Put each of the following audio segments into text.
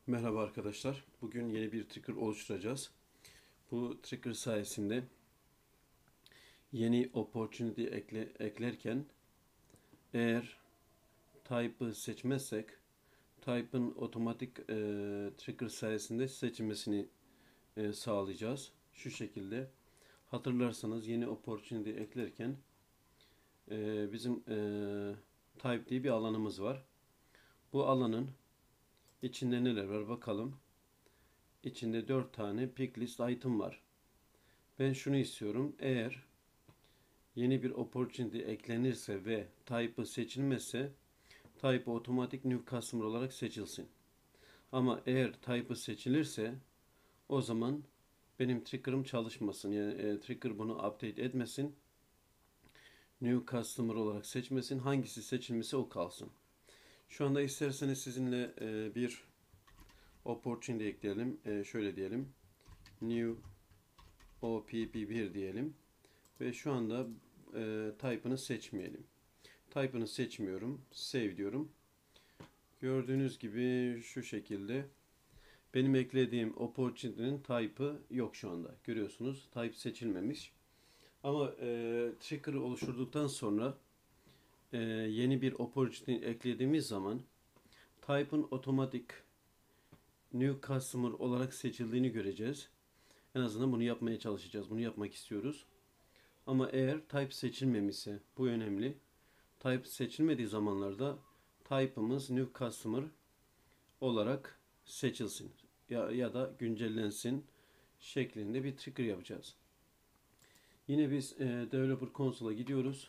Merhaba arkadaşlar. Bugün yeni bir trigger oluşturacağız. Bu trigger sayesinde yeni opportunity eklerken eğer type'ı seçmezsek type'ın otomatik trigger sayesinde seçilmesini sağlayacağız. Şu şekilde hatırlarsanız yeni opportunity eklerken bizim type diye bir alanımız var. Bu alanın içinde neler var bakalım. İçinde 4 tane pick list item var. Ben şunu istiyorum. Eğer yeni bir opportunity eklenirse ve type'ı seçilmezse type otomatik new customer olarak seçilsin. Ama eğer type'ı seçilirse o zaman benim trigger'ım çalışmasın. Yani trigger bunu update etmesin. New customer olarak seçmesin. Hangisi seçilmişse o kalsın. Şu anda isterseniz sizinle bir opportunity ekleyelim. Şöyle diyelim. New OPP1 diyelim. Ve şu anda type'ını seçmeyelim. Type'ını seçmiyorum. Save diyorum. Gördüğünüz gibi şu şekilde benim eklediğim opportunity'nin type'ı yok şu anda. Görüyorsunuz type seçilmemiş. Ama trigger'ı oluşturduktan sonra yeni bir opportunity eklediğimiz zaman type'ın otomatik new customer olarak seçildiğini göreceğiz. En azından bunu yapmaya çalışacağız. Bunu yapmak istiyoruz. Ama eğer type seçilmemişse bu önemli. Type seçilmediği zamanlarda type'ımız new customer olarak seçilsin ya da güncellensin şeklinde bir trigger yapacağız. Yine biz Developer Console'a gidiyoruz.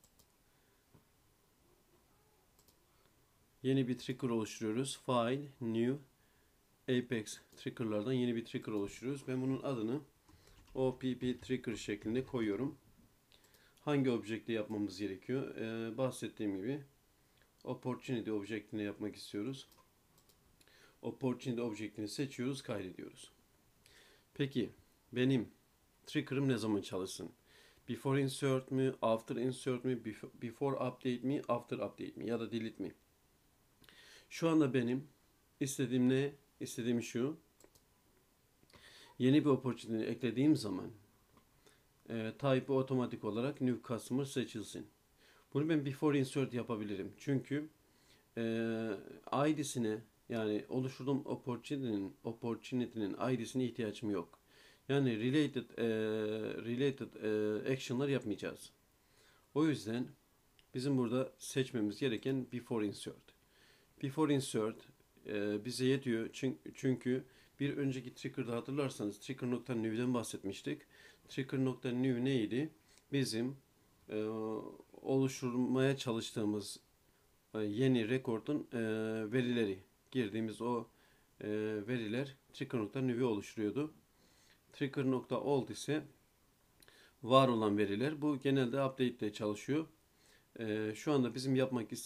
Yeni bir trigger oluşturuyoruz. File, New, Apex triggerlardan yeni bir trigger oluşturuyoruz. Ben bunun adını OPP trigger şeklinde koyuyorum. Hangi objekte yapmamız gerekiyor? Bahsettiğim gibi opportunity objektini yapmak istiyoruz. Opportunity objektini seçiyoruz, kaydediyoruz. Peki benim trigger'ım ne zaman çalışsın? Before insert mi, after insert mi, before update mi, after update mi ya da delete mi? Şu anda benim istediğim ne? İstediğim şu. Yeni bir opportunity eklediğim zaman type'ı otomatik olarak new customer seçilsin. Bunu ben before insert yapabilirim. Çünkü ID'sine yani oluşturduğum opportunity'nin ID'sine ihtiyacım yok. Yani related action'lar yapmayacağız. O yüzden bizim burada seçmemiz gereken before insert. Before insert bize yetiyor çünkü bir önceki trigger'da hatırlarsanız trigger.new'den bahsetmiştik. Trigger.new neydi? Bizim oluşturmaya çalıştığımız yeni rekordun verileri girdiğimiz o veriler trigger.new'i oluşturuyordu. Trigger.old ise var olan veriler. Bu genelde update ile çalışıyor. Şu anda bizim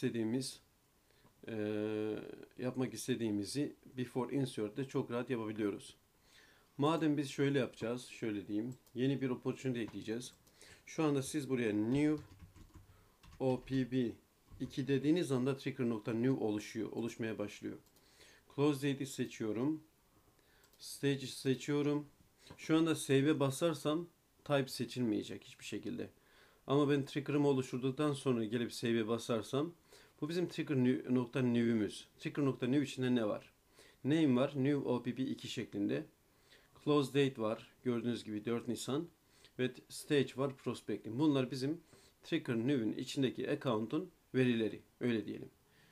yapmak istediğimizi before insert ile çok rahat yapabiliyoruz. Madem biz şöyle yapacağız, şöyle diyeyim. Yeni bir opportunity ekleyeceğiz. Şu anda siz buraya new opb 2 dediğiniz anda trigger.new oluşmaya başlıyor. Close date'i seçiyorum. Stage'i seçiyorum. Şu anda save'e basarsam type seçilmeyecek hiçbir şekilde. Ama ben trigger'ımı oluşturduktan sonra gelip save'e basarsam bu bizim trigger.new'ümüz. Trigger.new içinde ne var? Name var. New OPP 2 şeklinde. Close date var. Gördüğünüz gibi 4 Nisan. Ve stage var. Prospecting. Bunlar bizim trigger.new'ün içindeki account'un verileri. Öyle diyelim.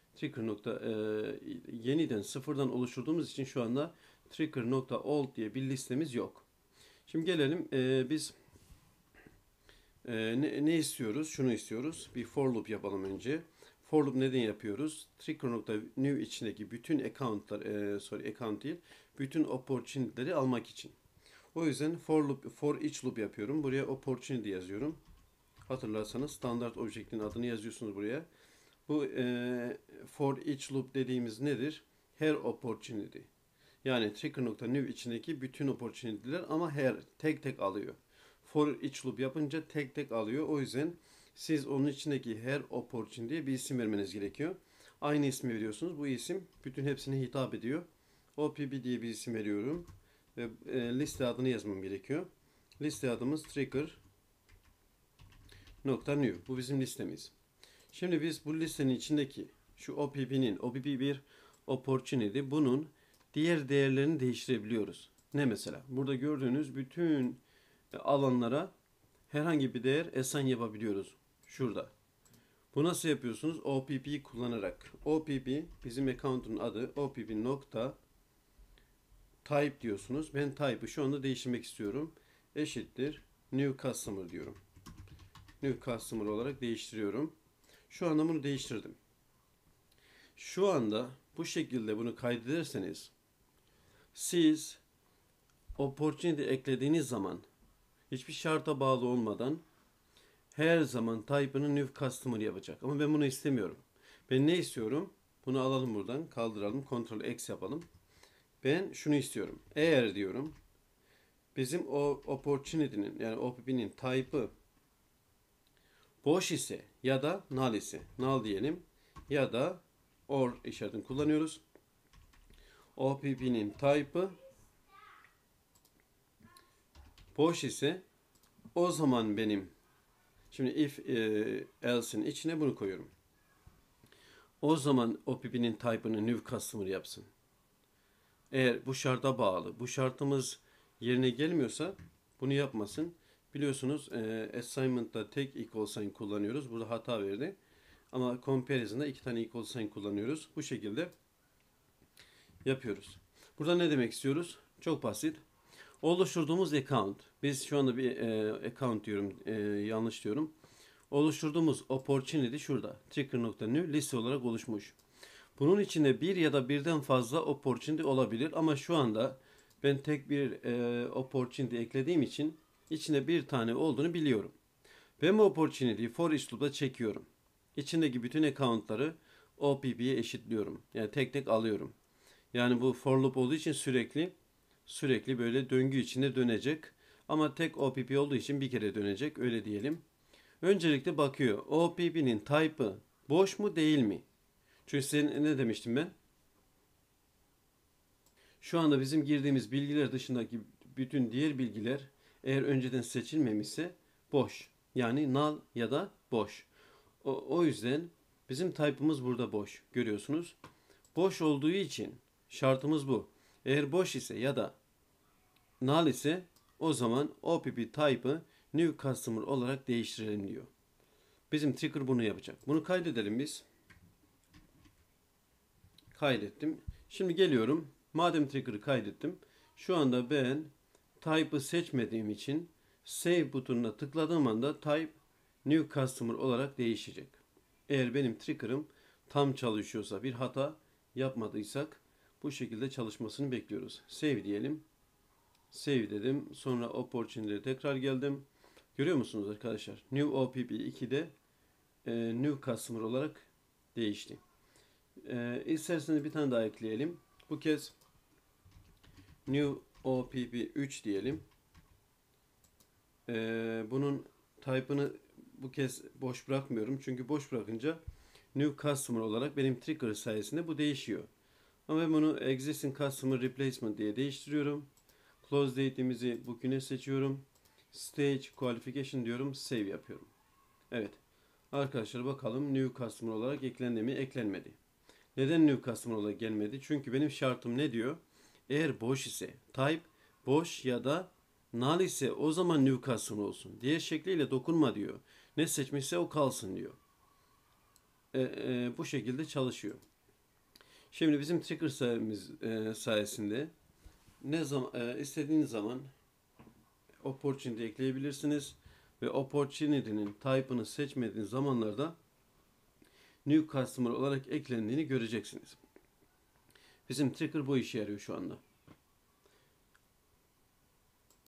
Yeniden sıfırdan oluşturduğumuz için şu anda trigger.old diye bir listemiz yok. Şimdi gelelim biz ne istiyoruz? Şunu istiyoruz. Bir for loop yapalım önce. For loop neden yapıyoruz? Trigger.new içindeki bütün account değil, bütün opportunity'leri almak için. O yüzden for each loop yapıyorum. Buraya opportunity yazıyorum. Hatırlarsanız standart objektin adını yazıyorsunuz buraya. Bu for each loop dediğimiz nedir? Her opportunity. Yani trigger.new içindeki bütün opportunity'ler ama tek tek alıyor. For each loop yapınca tek tek alıyor. O yüzden siz onun içindeki her opportunity'ye bir isim vermeniz gerekiyor. Aynı ismi veriyorsunuz. Bu isim bütün hepsine hitap ediyor. OPB diye bir isim veriyorum. Ve liste adını yazmam gerekiyor. Liste adımız trigger.new. Bu bizim listemiz. Şimdi biz bu listenin içindeki şu OPB1 opportunity, bunun diğer değerlerini değiştirebiliyoruz. Ne mesela? Burada gördüğünüz bütün alanlara herhangi bir değer assign yapabiliyoruz. Şurada. Bu nasıl yapıyorsunuz? OPB kullanarak. OPB bizim account'un adı. OPB nokta type diyorsunuz. Ben type'ı şu anda değiştirmek istiyorum. Eşittir new customer diyorum. New customer olarak değiştiriyorum. Şu anda bunu değiştirdim. Şu anda bu şekilde bunu kaydederseniz siz opportunity eklediğiniz zaman hiçbir şarta bağlı olmadan her zaman type'ını new customer yapacak. Ama ben bunu istemiyorum. Ben ne istiyorum? Bunu alalım buradan. Kaldıralım. Ctrl X yapalım. Ben şunu istiyorum. Eğer diyorum bizim o opportunity'nin yani OPB'nin type'ı boş ise ya da null ise, null diyelim, ya da or işaretini kullanıyoruz. OPB'nin type'ı boş ise o zaman benim şimdi if else'in içine bunu koyuyorum. O zaman OPB'nin type'ını new customer yapsın. Eğer bu şarta bağlı, bu şartımız yerine gelmiyorsa bunu yapmasın. Biliyorsunuz assignment'ta tek equal sign kullanıyoruz. Burada hata verdi. Ama comparison'da 2 tane equal sign kullanıyoruz. Bu şekilde yapıyoruz. Burada ne demek istiyoruz? Çok basit. Oluşturduğumuz account. Biz şu anda bir account diyorum, yanlış diyorum. Oluşturduğumuz opportunity şurada. Trigger.new liste olarak oluşmuş. Bunun içinde bir ya da birden fazla opportunity olabilir ama şu anda ben tek bir opportunity eklediğim için içinde bir tane olduğunu biliyorum. Ben bu opportunity'yi for each loop'ta çekiyorum. İçindeki bütün account'ları OPB'ye eşitliyorum. Yani tek tek alıyorum. Yani bu for loop olduğu için sürekli böyle döngü içinde dönecek. Ama tek OPB olduğu için bir kere dönecek, öyle diyelim. Öncelikle bakıyor. OPB'nin type'ı boş mu değil mi? Çünkü sen ne demiştim ben? Şu anda bizim girdiğimiz bilgiler dışındaki bütün diğer bilgiler eğer önceden seçilmemişse boş. Yani null ya da boş. O yüzden bizim type'ımız burada boş. Görüyorsunuz. Boş olduğu için şartımız bu. Eğer boş ise ya da null ise o zaman OPB type'ı new customer olarak değiştirelim diyor. Bizim trigger bunu yapacak. Bunu kaydedelim biz. Kaydettim. Şimdi geliyorum. Madem trigger'ı kaydettim. Şu anda ben type'ı seçmediğim için save butonuna tıkladığım anda type new customer olarak değişecek. Eğer benim trigger'ım tam çalışıyorsa, bir hata yapmadıysak bu şekilde çalışmasını bekliyoruz. Save diyelim. Save dedim. Sonra opportunity'ye tekrar geldim. Görüyor musunuz arkadaşlar? New OPB 2'de new customer olarak değişti. İsterseniz bir tane daha ekleyelim. Bu kez new OPB 3 diyelim. Bunun type'ını bu kez boş bırakmıyorum. Çünkü boş bırakınca new customer olarak benim trigger sayesinde bu değişiyor. Ama ben bunu existing customer replacement diye değiştiriyorum. Close date'imizi bugüne seçiyorum. Stage qualification diyorum. Save yapıyorum. Evet. Arkadaşlar bakalım new customer olarak eklendi mi? Eklenmedi. Neden new customer olarak gelmedi? Çünkü benim şartım ne diyor? Eğer boş ise type boş ya da null ise o zaman new customer olsun. Diğer şekliyle dokunma diyor. Ne seçmişse o kalsın diyor. Bu şekilde çalışıyor. Şimdi bizim trigger sayesinde ne zaman istediğiniz zaman opportunity ekleyebilirsiniz ve opportunity'nin type'ını seçmediğiniz zamanlarda new customer olarak eklendiğini göreceksiniz. Bizim trigger bu işe yarıyor şu anda.